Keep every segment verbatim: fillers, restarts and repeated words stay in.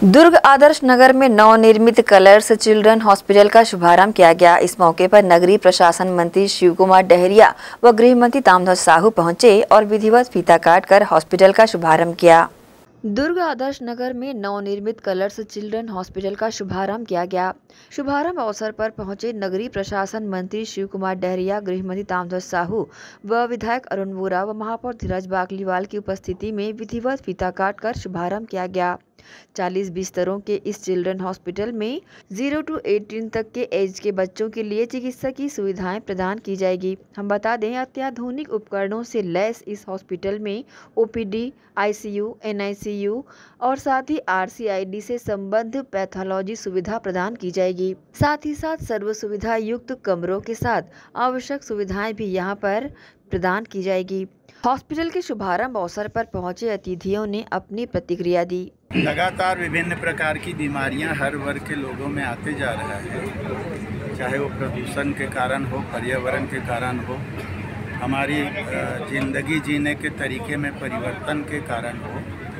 दुर्ग आदर्श नगर में नवनिर्मित colours children hospital का शुभारंभ किया गया। इस मौके पर नगरीय प्रशासन मंत्री शिव कुमार डहरिया व गृह मंत्री ताम्रध्वज साहू पहुंचे और विधिवत फीता काटकर हॉस्पिटल का शुभारंभ किया। दुर्ग आदर्श नगर में नवनिर्मित कलर्स चिल्ड्रन हॉस्पिटल का शुभारंभ किया गया। शुभारंभ अवसर पर पहुंचे नगरीय प्रशासन मंत्री शिव कुमार डहरिया, गृह मंत्री ताम्रध्वज साहू व विधायक अरुण वोरा व महापौर धीरज बाकलीवाल की उपस्थिति में विधिवत फीता काटकर शुभारंभ किया गया। चालीस बिस्तरों के इस चिल्ड्रन हॉस्पिटल में जीरो टू एटीन तक के एज के बच्चों के लिए चिकित्सा की सुविधाएं प्रदान की जाएगी। हम बता दें, अत्याधुनिक उपकरणों से लैस इस हॉस्पिटल में ओपीडी, आईसीयू, एनआईसीयू और साथ ही आरसीआईडी से संबद्ध पैथोलॉजी सुविधा प्रदान की जाएगी। साथ ही साथ सर्व सुविधा युक्त कमरों के साथ आवश्यक सुविधाएं भी यहां पर प्रदान की जाएगी। हॉस्पिटल के शुभारंभ अवसर पर पहुंचे अतिथियों ने अपनी प्रतिक्रिया दी। लगातार विभिन्न प्रकार की बीमारियां हर वर्ग के लोगों में आते जा रहा है, चाहे वो प्रदूषण के कारण हो, पर्यावरण के कारण हो, हमारी ज़िंदगी जीने के तरीके में परिवर्तन के कारण हो।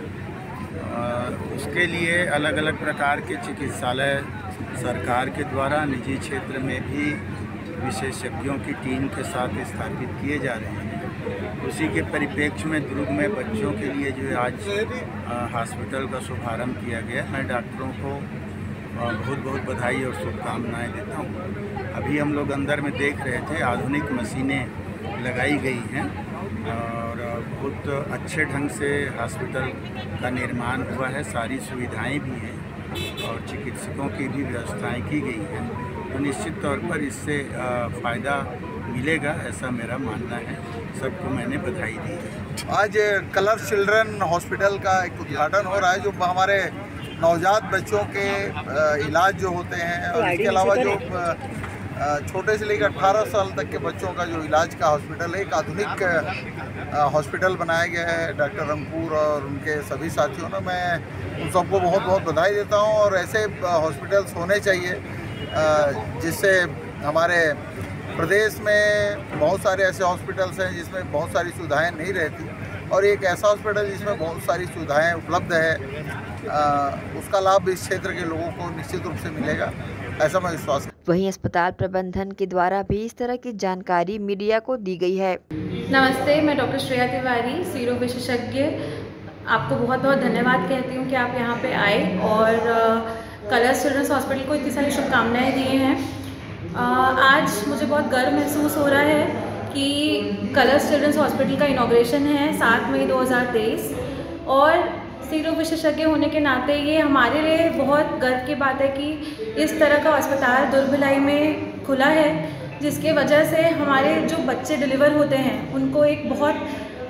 उसके लिए अलग अलग प्रकार के चिकित्सालय सरकार के द्वारा निजी क्षेत्र में भी विशेषज्ञों की टीम के साथ स्थापित किए जा रहे हैं। उसी के परिप्रेक्ष्य में दुर्ग में बच्चों के लिए जो आज हॉस्पिटल का शुभारंभ किया गया, मैं डॉक्टरों को बहुत बहुत बधाई और शुभकामनाएं देता हूं। अभी हम लोग अंदर में देख रहे थे, आधुनिक मशीनें लगाई गई हैं और बहुत अच्छे ढंग से हॉस्पिटल का निर्माण हुआ है। सारी सुविधाएं भी हैं और चिकित्सकों की भी व्यवस्थाएं की गई हैं, तो निश्चित तौर पर इससे फ़ायदा मिलेगा, ऐसा मेरा मानना है। सबको मैंने बधाई दी है। आज कलर्स चिल्ड्रन हॉस्पिटल का एक उद्घाटन हो रहा है, जो हमारे नवजात बच्चों के इलाज जो होते हैं और इसके अलावा जो छोटे से लेकर अठारह साल तक के बच्चों का जो इलाज का हॉस्पिटल है, एक आधुनिक हॉस्पिटल बनाया गया है डॉक्टर अंकुर और उनके सभी साथियों ने। मैं उन सबको बहुत बहुत बधाई देता हूँ और ऐसे हॉस्पिटल्स होने चाहिए जिससे हमारे प्रदेश में बहुत सारे ऐसे हॉस्पिटल्स हैं जिसमें बहुत सारी सुविधाएं नहीं रहती, और एक ऐसा हॉस्पिटल जिसमें बहुत सारी सुविधाएं उपलब्ध है, आ, उसका लाभ इस क्षेत्र के लोगों को निश्चित रूप से मिलेगा, ऐसा मैं विश्वास करता हूं। वहीं अस्पताल प्रबंधन के द्वारा भी इस तरह की जानकारी मीडिया को दी गई है। नमस्ते, मैं डॉक्टर श्रेया तिवारी, सीरो विशेषज्ञ, आपको बहुत बहुत धन्यवाद कहती हूँ कि आप यहाँ पे आए और कलर्स चिल्ड्रंस हॉस्पिटल को इतनी सारी शुभकामनाएँ दिए हैं। आज मुझे बहुत गर्व महसूस हो रहा है कि कलर्स चिल्ड्रंस हॉस्पिटल का इनॉग्रेशन है सात मई दो हज़ार तेईस, और सीरो विशेषज्ञ होने के नाते ये हमारे लिए बहुत गर्व की बात है कि इस तरह का अस्पताल दुर्ग भिलाई में खुला है, जिसके वजह से हमारे जो बच्चे डिलीवर होते हैं उनको एक बहुत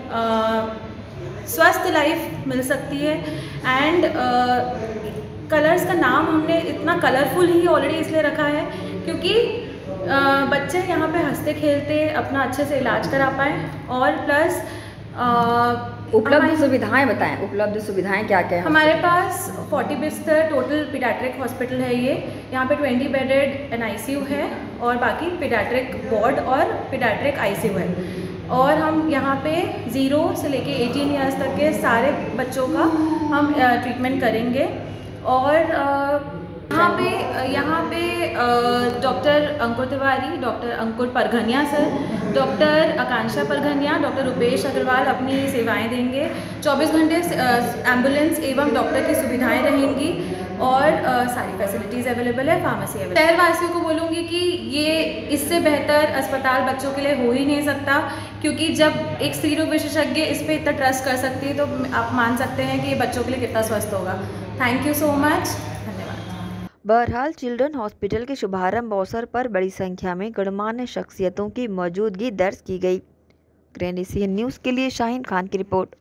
स्वस्थ लाइफ मिल सकती है। एंड कलर्स का नाम हमने इतना कलरफुल ही ऑलरेडी इसलिए रखा है क्योंकि आ, बच्चे यहाँ पे हंसते खेलते अपना अच्छे से इलाज करा पाएँ, और प्लस उपलब्ध सुविधाएं बताएं। उपलब्ध सुविधाएं क्या क्या है? हमारे पास चालीस बिस्तर टोटल पीडियाट्रिक हॉस्पिटल है। ये यहाँ पे बीस बेडेड एनआईसीयू है और बाकी पीडियाट्रिक वार्ड और पीडियाट्रिक आईसीयू है। और हम यहाँ पे ज़ीरो से लेके अठारह इयर्स तक के सारे बच्चों का हम ट्रीटमेंट करेंगे। और यहाँ पे यहाँ पे doctor Ankur Tiwari, doctor Ankur Parghaniya sir, doctor Akanksha Parghaniya, doctor Rupesh Agrawal अपनी सेवाएं देंगे। चौबीस घंटे एम्बुलेंस एवं डॉक्टर की सुविधाएं रहेंगी और आ, सारी फैसिलिटीज़ अवेलेबल है, फार्मेसी अवेलेबल। शहरवासियों को बोलूँगी कि ये इससे बेहतर अस्पताल बच्चों के लिए हो ही नहीं सकता, क्योंकि जब एक सीरो विशेषज्ञ इस पर इतना ट्रस्ट कर सकती है तो आप मान सकते हैं कि ये बच्चों के लिए कितना स्वस्थ होगा। Thank you so much. बहरहाल चिल्ड्रन हॉस्पिटल के शुभारंभ अवसर पर बड़ी संख्या में गणमान्य शख्सियतों की मौजूदगी दर्ज की गई। ग्रैंड एशियन न्यूज़ के लिए शाहीन खान की रिपोर्ट।